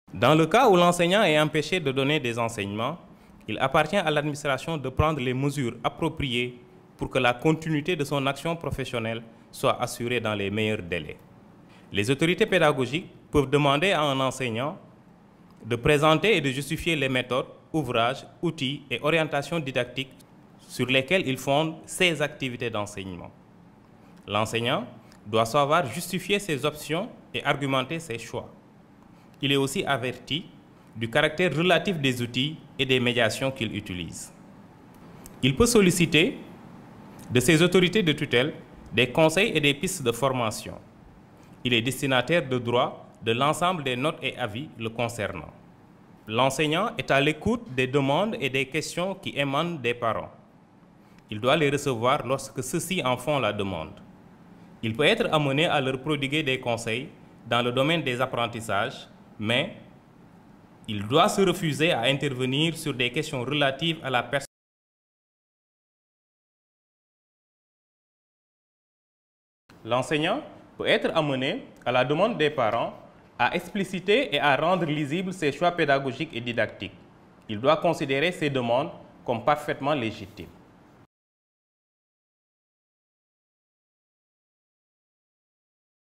Dans le cas où l'enseignant est empêché de donner des enseignements, il appartient à l'administration de prendre les mesures appropriées pour que la continuité de son action professionnelle soit assurée dans les meilleurs délais. Les autorités pédagogiques peuvent demander à un enseignant de présenter et de justifier les méthodes, ouvrages, outils et orientations didactiques sur lesquels il fonde ses activités d'enseignement. L'enseignant doit savoir justifier ses options et argumenter ses choix. Il est aussi averti du caractère relatif des outils et des médiations qu'il utilise. Il peut solliciter de ses autorités de tutelle des conseils et des pistes de formation. Il est destinataire de droit de l'ensemble des notes et avis le concernant. L'enseignant est à l'écoute des demandes et des questions qui émanent des parents. Il doit les recevoir lorsque ceux-ci en font la demande. Il peut être amené à leur prodiguer des conseils dans le domaine des apprentissages, mais il doit se refuser à intervenir sur des questions relatives à la personne. L'enseignant peut être amené, à la demande des parents, à expliciter et à rendre lisibles ses choix pédagogiques et didactiques. Il doit considérer ces demandes comme parfaitement légitimes.